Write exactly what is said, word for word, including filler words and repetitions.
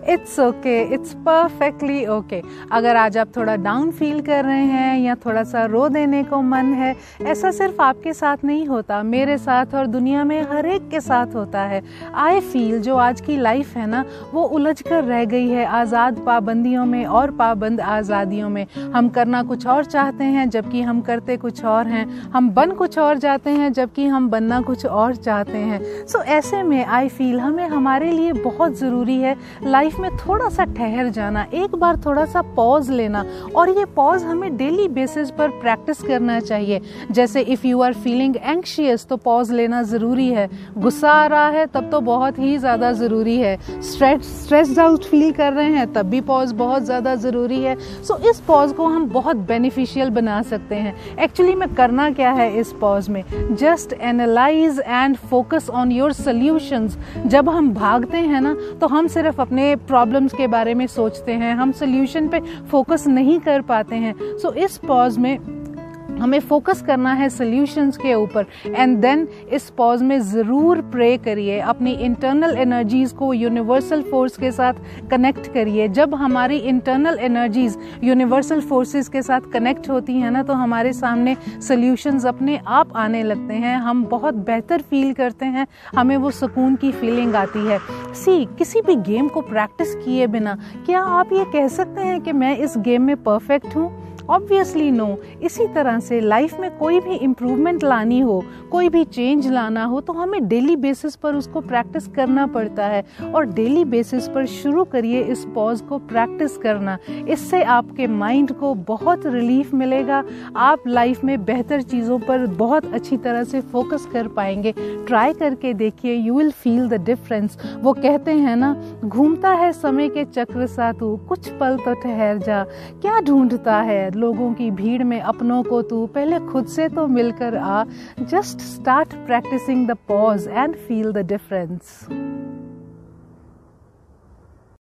It's okay, it's perfectly okay. अगर आज आप थोड़ा डाउन फील कर रहे हैं या थोड़ा सा रो देने को मन है, ऐसा सिर्फ आपके साथ नहीं होता, मेरे साथ और दुनिया में हर एक के साथ होता है। आई फील जो आज की लाइफ है ना, वो उलझ कर रह गई है आज़ाद पाबंदियों में और पाबंद आज़ादियों में। हम करना कुछ और चाहते हैं जबकि हम करते कुछ और हैं, हम बन कुछ और जाते हैं जबकि हम बनना कुछ और चाहते हैं। सो so, ऐसे में आई फील हमें हमारे लिए बहुत ज़रूरी है लाइफ में थोड़ा सा ठहर जाना, एक बार थोड़ा सा पॉज लेना, और ये पॉज हमें डेली बेसिस पर प्रैक्टिस करना चाहिए। जैसे if you are feeling anxious तो पॉज लेना ज़रूरी है, गुस्सा आ रहा है तब तो बहुत ही ज़्यादा ज़रूरी है, स्ट्रेस स्ट्रेस्ड आउट फील कर रहे हैं तब भी पॉज बहुत ज़्यादा ज़रूरी है। सो so, इस पॉज को हम बहुत बेनिफिशियल बना सकते हैं। एक्चुअली में करना क्या है इस पॉज में, just analyse and focus on your solutions. जब हम भागते हैं ना तो हम सिर्फ अपने प्रॉब्लम्स के बारे में सोचते हैं, हम सॉल्यूशन पे फोकस नहीं कर पाते हैं। सो so, इस पॉज में हमें फोकस करना है सॉल्यूशंस के ऊपर। एंड देन इस पॉज में ज़रूर प्रे करिए, अपनी इंटरनल एनर्जीज़ को यूनिवर्सल फोर्स के साथ कनेक्ट करिए। जब हमारी इंटरनल एनर्जीज़ यूनिवर्सल फोर्सेस के साथ कनेक्ट होती हैं ना, तो हमारे सामने सॉल्यूशंस अपने आप आने लगते हैं, हम बहुत बेहतर फील करते हैं, हमें वो सुकून की फीलिंग आती है। सी किसी भी गेम को प्रैक्टिस किए बिना क्या आप ये कह सकते हैं कि मैं इस गेम में परफेक्ट हूँ? Obviously no. इसी तरह से लाइफ में कोई भी इम्प्रूवमेंट लानी हो, कोई भी चेंज लाना हो, तो हमें डेली बेसिस पर उसको प्रैक्टिस करना पड़ता है। और डेली बेसिस पर शुरू करिए इस पॉज को प्रैक्टिस करना। इससे आपके माइंड को बहुत रिलीफ मिलेगा, आप लाइफ में बेहतर चीज़ों पर बहुत अच्छी तरह से फोकस कर पाएंगे। ट्राई करके देखिए, you will feel the difference. वो कहते हैं ना, घूमता है समय के चक्र सा तू, कुछ पल तो ठहर जा। क्या ढूंढता है लोगों की भीड़ में अपनों को तू, पहले खुद से तो मिलकर आ। Just start practising the pause and feel the difference.